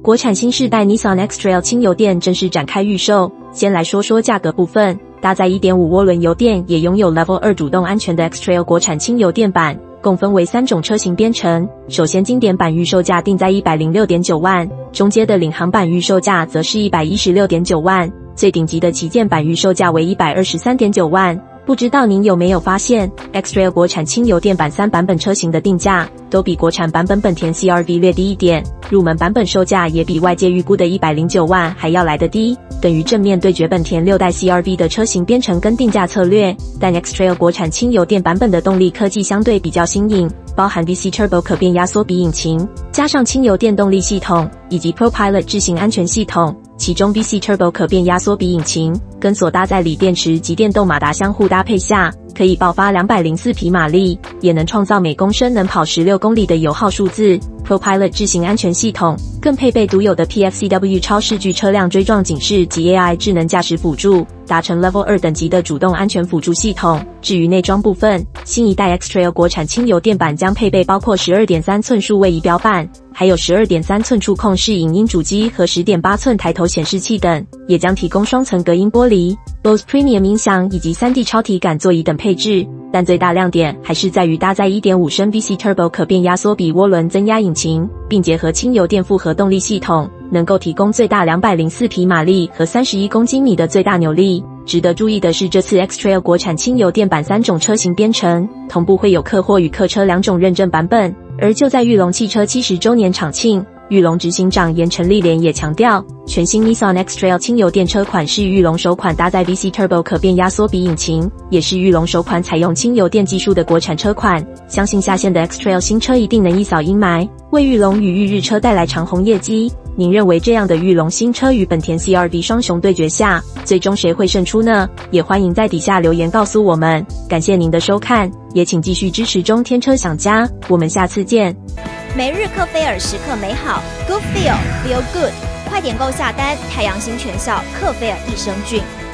国产新世代 Nissan X-Trail 轻油电正式展开预售。先来说说价格部分，搭载 1.5 涡轮油电，也拥有 Level 2主动安全的 X-Trail 国产轻油电版，共分为3种车型编成。首先，经典版预售价定在 106.9 万，中阶的领航版预售价则是 116.9 万，最顶级的旗舰版预售价为 123.9 万。不知道您有没有发现 ，X-Trail 国产轻油电版3版本车型的定价都比国产版本本田 CR-V 略低一点，入门版本售价也比外界预估的109万还要来得低，等于正面对决本田6代 CR-V 的车型编程跟定价策略。但 X-Trail 国产轻油电版本的动力科技相对比较新颖，包含 VC Turbo 可变压缩比引擎，加上轻油电动力系统以及 ProPilot 智行安全系统。其中 VC Turbo 可变压缩比引擎跟所搭载锂电池及电动马达相互搭配下，可以爆发204匹马力，也能创造每公升能跑16公里的油耗数字。ProPilot 智行安全系统更配备独有的 PFCW 超视距车辆追撞警示及 AI 智能驾驶辅助，达成 Level 2等级的主动安全辅助系统。至于内装部分，新一代 X-Trail 国产轻油电版将配备包括 12.3 寸数位仪表板，还有 12.3 寸触控式影音主机和 10.8 寸抬头显示器等，也将提供双层隔音玻璃、Bose Premium 音响以及 3D 超体感座椅等配置。但最大亮点还是在于搭载 1.5 升 VC Turbo 可变压缩比涡轮增压引擎，并结合轻油电复合动力系统，能够提供最大204匹马力和31公斤米的最大扭力。值得注意的是，这次 X-Trail 国产轻油电版3种车型编程，同步会有客货与客车2种认证版本。而就在裕隆汽车70周年场庆，裕隆执行长严陈立莲也强调，全新 Nissan X-Trail 轻油电车款是裕隆首款搭载 VC Turbo 可变压缩比引擎，也是裕隆首款采用轻油电技术的国产车款。相信下线的 X-Trail 新车一定能一扫阴霾，为裕隆与裕日车带来长虹业绩。您认为这样的裕隆新车与本田 CR-V 双雄对决下，最终谁会胜出呢？也欢迎在底下留言告诉我们。感谢您的收看，也请继续支持中天车享家，我们下次见。 每日克菲尔时刻美好 ，Good Feel Feel Good，快点购下单，太阳星全效克菲尔益生菌。